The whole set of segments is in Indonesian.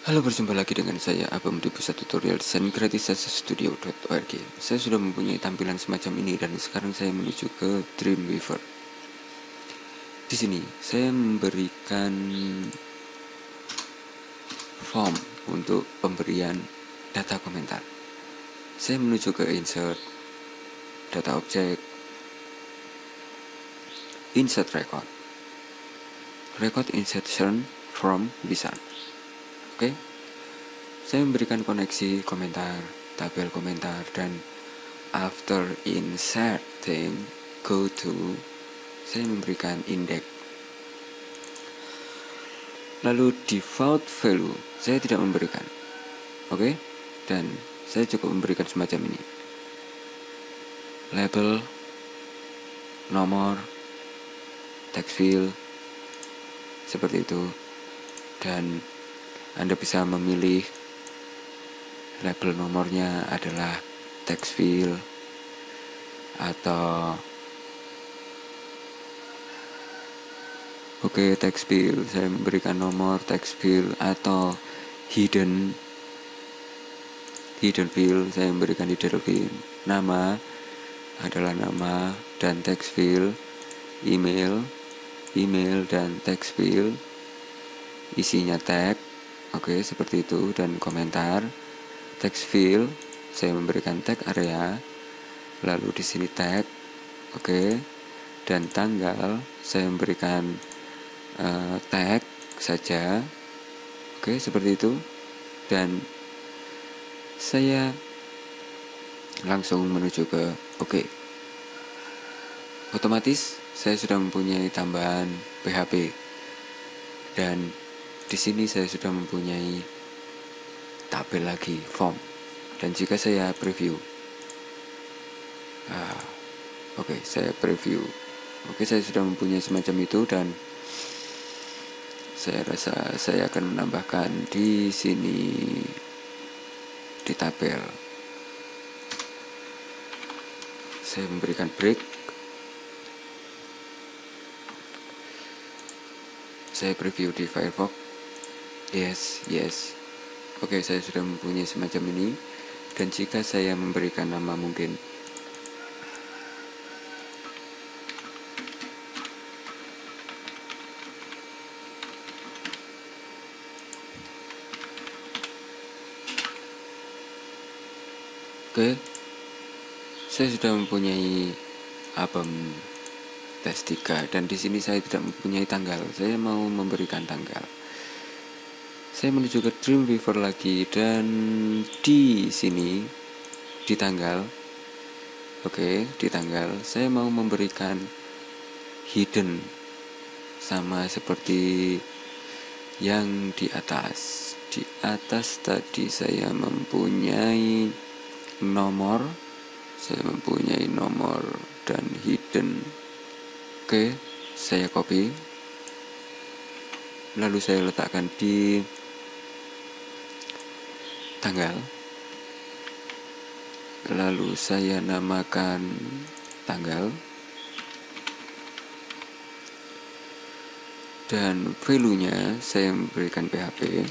Halo, berjumpa lagi dengan saya Abam di pusat tutorial desain gratis studio.org. Saya sudah mempunyai tampilan semacam ini dan sekarang saya menuju ke Dreamweaver. Di sini saya memberikan form untuk pemberian data komentar. Saya menuju ke insert, data object, insert record insertion from wizard. Oke. Saya memberikan koneksi komentar, tabel komentar, dan after inserting go to, saya memberikan index. Lalu default value saya tidak memberikan. Oke. Dan saya cukup memberikan semacam ini. Label, nomor, text field, seperti itu. Dan Anda bisa memilih label nomornya adalah text field atau text field. Saya memberikan nomor text field atau hidden field. Saya memberikan hidden field. Nama adalah nama dan text field. Email dan text field. Isinya tag. Oke, seperti itu. Dan komentar. Text field saya memberikan tag area, lalu di sini tag, oke, dan tanggal saya memberikan tag saja, oke, seperti itu. Dan saya langsung menuju ke oke. Otomatis saya sudah mempunyai tambahan PHP dan di sini saya sudah mempunyai tabel lagi, form. Dan jika saya preview, saya preview. Saya sudah mempunyai semacam itu dan saya rasa saya akan menambahkan di sini di tabel. Saya memberikan break. Saya preview di Firefox. Yes. Oke, saya sudah mempunyai semacam ini. Dan jika saya memberikan nama mungkin saya sudah mempunyai Abam tes 3 dan di sini saya tidak mempunyai tanggal. Saya mau memberikan tanggal. Saya menuju ke Dreamweaver lagi dan di sini di tanggal saya mau memberikan hidden sama seperti yang di atas. Di atas tadi saya mempunyai nomor dan hidden. Saya copy. Lalu saya letakkan di tanggal, lalu saya namakan tanggal dan value-nya saya memberikan PHP.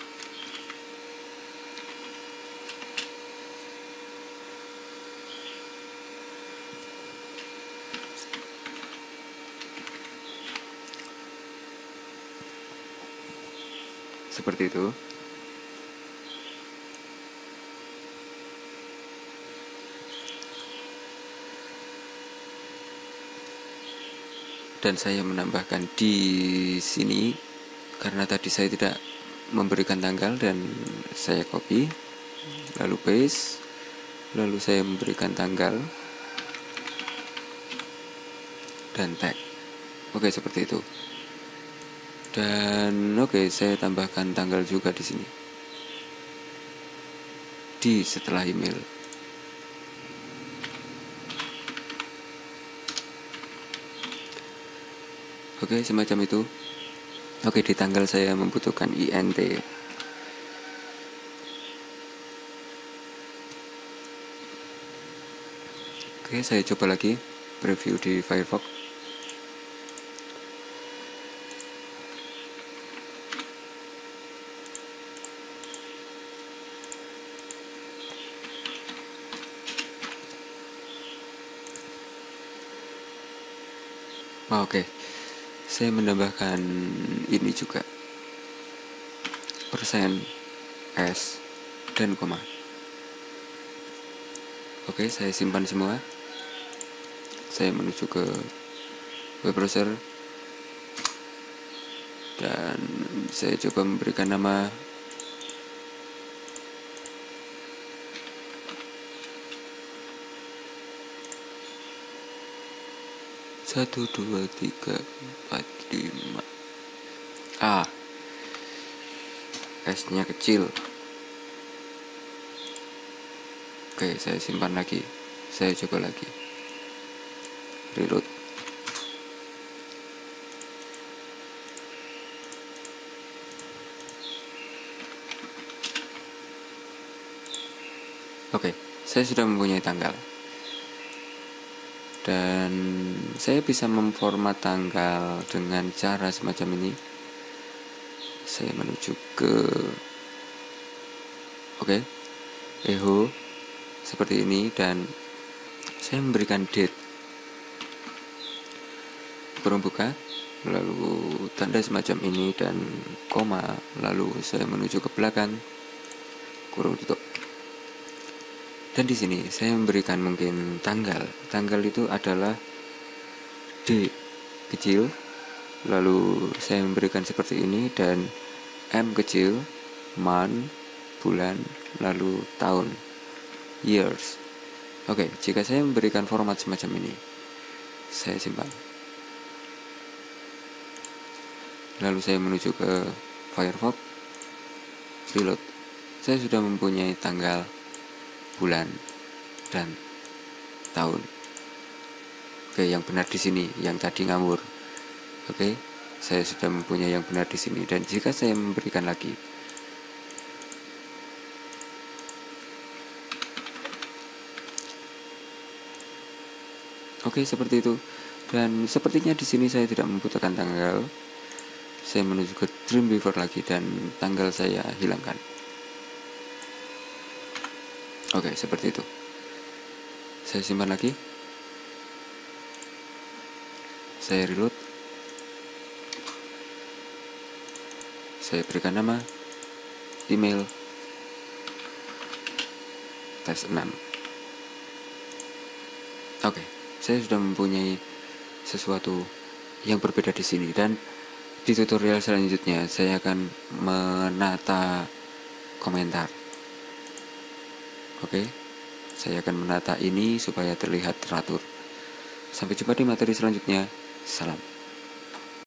Seperti itu. Dan saya menambahkan di sini karena tadi saya tidak memberikan tanggal dan saya copy, lalu paste, lalu saya memberikan tanggal dan tag. Seperti itu. Dan saya tambahkan tanggal juga di sini. Di setelah email. Semacam itu. Di tanggal saya membutuhkan INT. Saya coba lagi preview di Firefox. Oke, saya menambahkan ini juga, persen, S, dan koma. Oke, saya simpan semua. Saya menuju ke web browser dan saya coba memberikan nama satu dua tiga empat lima. S-nya kecil. Oke, saya simpan lagi. Saya coba lagi. Reload. Oke, saya sudah mempunyai tanggal. Dan saya bisa memformat tanggal dengan cara semacam ini. Saya menuju ke echo seperti ini, dan saya memberikan date, kurung buka, lalu tanda semacam ini dan koma, lalu saya menuju ke belakang, kurung tutup. Dan di sini saya memberikan mungkin tanggal. Tanggal itu adalah D kecil, lalu saya memberikan seperti ini, dan M kecil, month, bulan, lalu tahun, years. Oke, jika saya memberikan format semacam ini, saya simpan. Lalu saya menuju ke Firefox, reload. Saya sudah mempunyai tanggal, bulan, dan tahun. Oke, yang benar di sini, yang tadi ngawur. Oke, saya sudah mempunyai yang benar di sini. Dan jika saya memberikan lagi, oke, seperti itu. Dan sepertinya di sini saya tidak membutuhkan tanggal. Saya menuju ke Dreamweaver lagi dan tanggal saya hilangkan. Oke, seperti itu. Saya simpan lagi. Saya reload. Saya berikan nama, email, tes 6. Oke, saya sudah mempunyai sesuatu yang berbeda di sini, dan di tutorial selanjutnya saya akan menata komentar. Oke, saya akan menata ini supaya terlihat teratur. Sampai jumpa di materi selanjutnya. Salam.